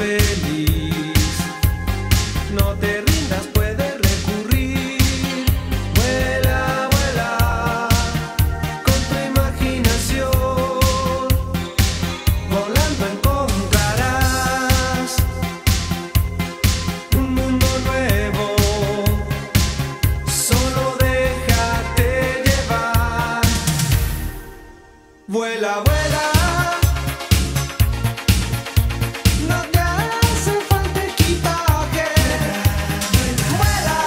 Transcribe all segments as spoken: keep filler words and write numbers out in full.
feliz. No te rindas, puedes recurrir. Vuela, vuela con tu imaginación. Volando encontrarás un mundo nuevo. Solo déjate llevar. Vuela, vuela. No te hace falta equipaje. Vuela.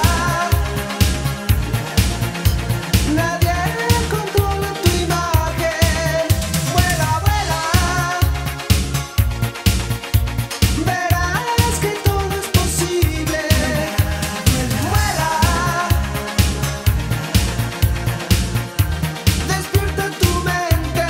Nadie controla tu imagen. Vuela, vuela. Verás que todo es posible. Vuela. Despierta tu mente.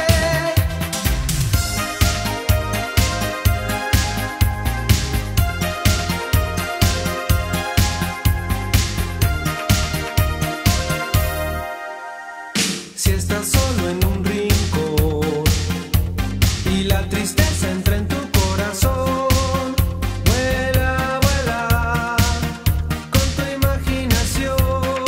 Si estás solo en un rincón y la tristeza entra en tu corazón, vuela, vuela con tu imaginación.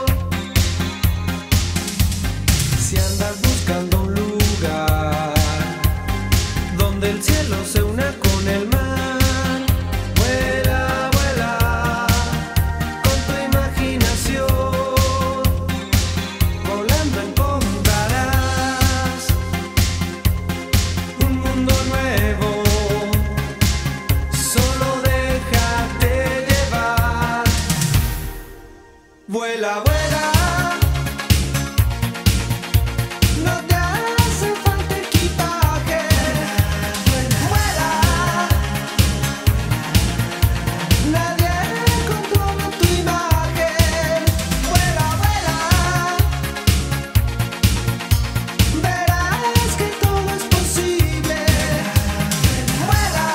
Si andas buscando un lugar donde el cielo se una con el mar, vuela, vuela con tu imaginación. Volando encontrarás un mundo nuevo. Solo déjate llevar. Vuela, vuela. No te hace falta equipaje. Vuela. Nadie controla tu imagen. Vuela, vuela. Verás que todo es posible. Vuela.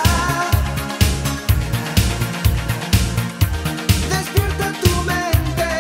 Despierta tu mente.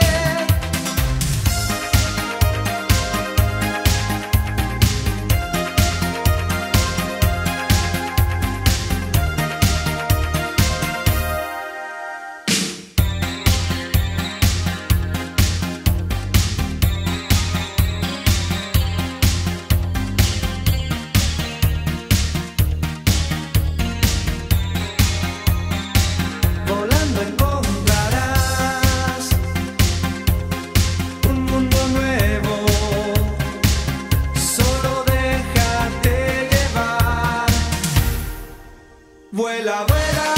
Volando encontrarás un mundo nuevo. Solo déjate llevar. Vuela, vuela.